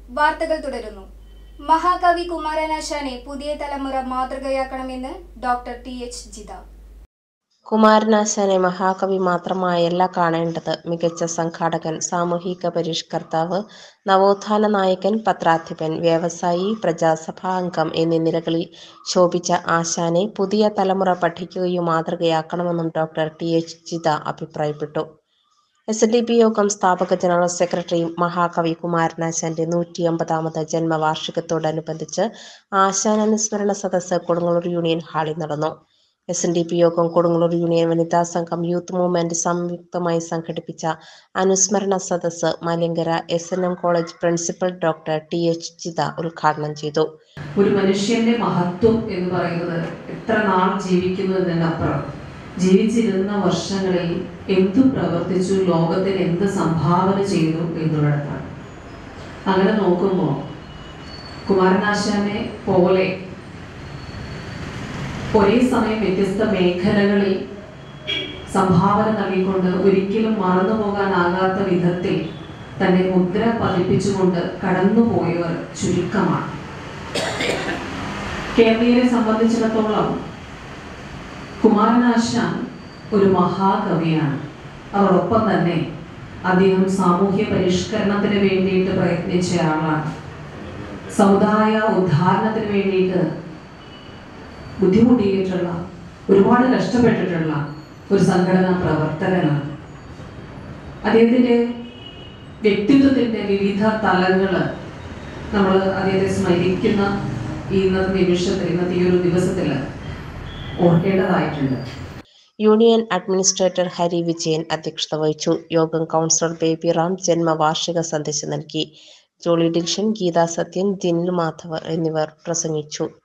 വാർത്തകൾ തുടരുന്നു. മഹാകവി കുമാരനാശാനെ പുതിയ തലമുറ മാതൃകയാക്കണമെന്ന് ഡോക്ടർ ടി.എച്ച്. ജിത. കുമാരനാശാനെ മഹാകവി മാത്രമായല്ല കാണേണ്ടത്. മികച്ച സംഘാടകൻ, സാമൂഹിക പരിഷ്കർത്താവ്, നവോത്ഥാന നായകൻ, പത്രാധിപൻ, വ്യവസായി, പ്രജാസഭാ അംഗം എന്നീ നിലകളിൽ ശോഭിച്ച ആശാനെ പുതിയ തലമുറ പഠിക്കുകയും മാതൃകയാക്കണമെന്നും ഡോക്ടർ ടി.എച്ച്. ജിത അഭിപ്രായപ്പെട്ടു. SNDP യോഗം സ്ഥാപക ജനറൽ സെക്രട്ടറിയും മഹാകവി കുമാരനാശാന്റെ 150ാമത് ജന്മവാർഷികത്തോടനുബന്ധിച്ച് ആശാൻ അനുസ്മരണ സദസ്സ് കൊടുങ്ങല്ലൂർ യൂണിയൻ ഹാളിൽ നടന്നു. SNDP യോഗം, കൊടുങ്ങല്ലൂർ യൂണിയൻ വനിതാ സംഘം, യൂത്ത് മൂവ്മെന്റ് സംയുക്തമായി സംഘടിപ്പിച്ച അനുസ്മരണ സദസ്സ് Malankara SNM college principal doctor T H. Jitha ഉദ്ഘാടനം ചെയ്തു. ഒരു മനുഷ്യന്റെ മഹത്വം എന്ന് പറയുന്നത് എത്ര നാൾ ജീവിക്കുന്നു എന്നതിനപ്പുറം ജീവിച്ചിരുന്ന വർഷങ്ങളിൽ എന്തു പ്രവർത്തിച്ചു, ലോകത്തിന് എന്ത് സംഭാവന ചെയ്തു എന്നുള്ളതാണ്. അങ്ങനെ നോക്കുമ്പോൾ കുമാരനാശാനെ പോലെ ഒരേ സമയം വ്യത്യസ്ത മേഖലകളിൽ സംഭാവന നൽകിക്കൊണ്ട് ഒരിക്കലും മറന്നുപോകാനാകാത്ത വിധത്തിൽ തന്നെ മുദ്ര പതിപ്പിച്ചുകൊണ്ട് കടന്നുപോയവർ ചുരുക്കമാണ്. കേരളീയരെ സംബന്ധിച്ചിടത്തോളം കുമാരനാശാൻ ഒരു മഹാകവിയാണ്. അതോടൊപ്പം തന്നെ അദ്ദേഹം സാമൂഹ്യ പരിഷ്കരണത്തിന് വേണ്ടിയിട്ട് പ്രയത്നിച്ച ആളാണ്. സമുദായ ഉദ്ധാരണത്തിന് വേണ്ടിയിട്ട് ബുദ്ധിമുട്ടിയിട്ടുള്ള, ഒരുപാട് കഷ്ടപ്പെട്ടിട്ടുള്ള ഒരു സംഘടനാ പ്രവർത്തകനാണ്. അദ്ദേഹത്തിൻ്റെ വ്യക്തിത്വത്തിൻ്റെ വിവിധ തലങ്ങൾ നമ്മൾ അദ്ദേഹത്തെ സ്മരിക്കുന്ന ഇന്നത്തെ നിമിഷത്തിൽ, ഇന്നത്തെ ഈ ഒരു ദിവസത്തിൽ ഓർക്കേണ്ടതായിട്ടുണ്ട്. യൂണിയൻ അഡ്മിനിസ്ട്രേറ്റർ ഹരി വിജയൻ അധ്യക്ഷത വഹിച്ചു. യോഗം കൗൺസിലർ ബേബി റാം ജന്മവാർഷിക സന്ദേശം നൽകി. ജോളി ഡിൽഷൻ, ഗീതാ സത്യൻ, ദിനിൽ മാധവർ എന്നിവർ പ്രസംഗിച്ചു.